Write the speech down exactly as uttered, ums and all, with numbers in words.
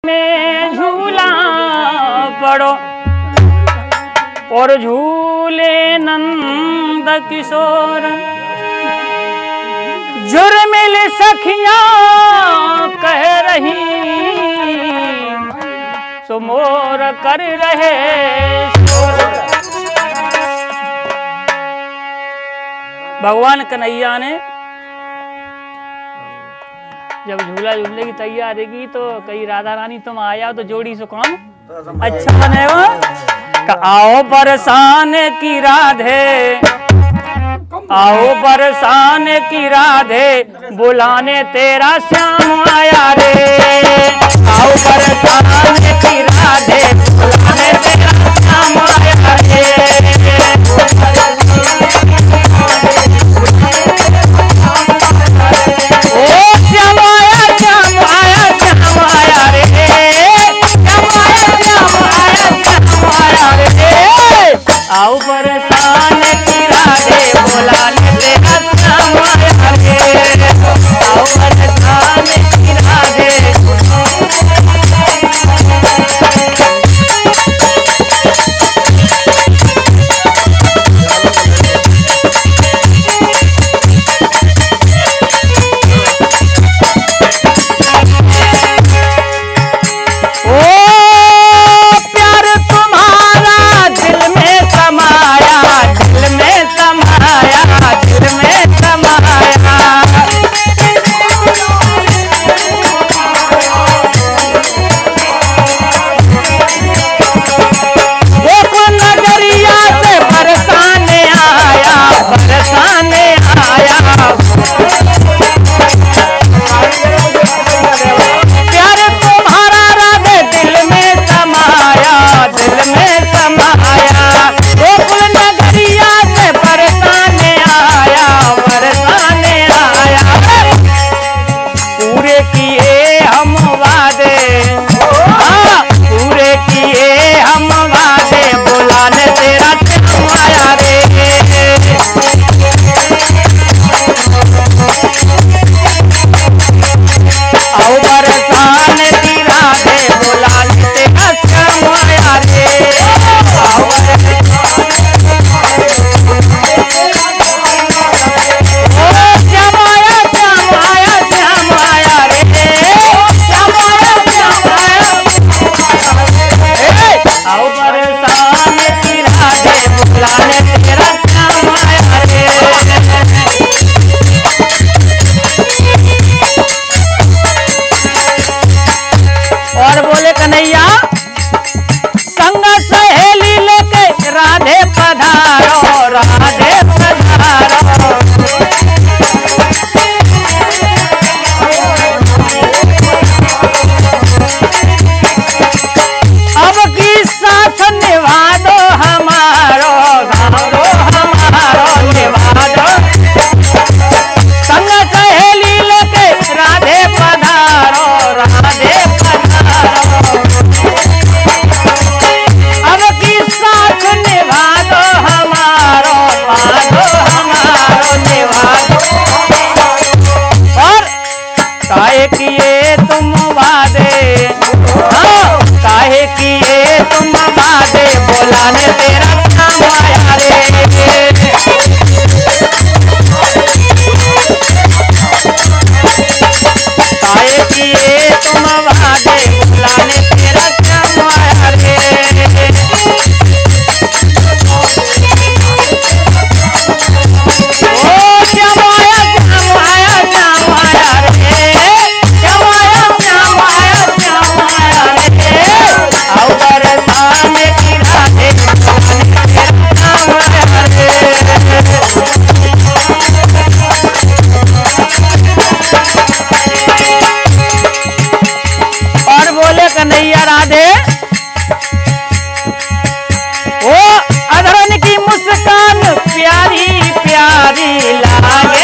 में झूला पड़ो और झूले नंद किशोर, जुर्मिल सखियां कह रही सो मोर कर रहे शोर। भगवान कन्हैया ने जब झूला झूलने की तैयारी की तो कही राधा रानी तुम आया तो जोड़ी से काम अच्छा बनेगा। आओ बरसान की राधे, आओ बरसान की राधे, बुलाने तेरा श्याम आया रे। आओ बरसान की राधे, बुलाने तेरा श्याम आया रे। आओ बरसान की राधे, बुलाने तेरा श्याम आया रे। आओ बरसान की राधे, बुलाने तेरा श्याम आया रे। काहे किए तुम वादे, बुलाने तेरा श्याम आया रे। ओ श्याम आया, श्याम आया, श्याम आया रे। श्याम आया, श्याम आया, श्याम आया रे। आओ बरसान की राधे, और बोले कन्हैया राधे, ओ अधरन की मुस्कान प्यारी प्यारी लागे।